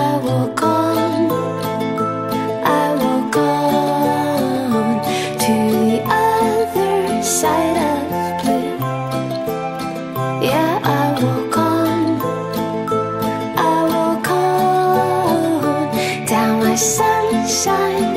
I walk on, I walk on to the other side of blue. Yeah, I walk on, I walk on down my sunshine